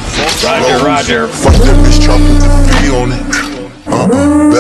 Roger, roger. Fuck that bitch, chop with the V on it.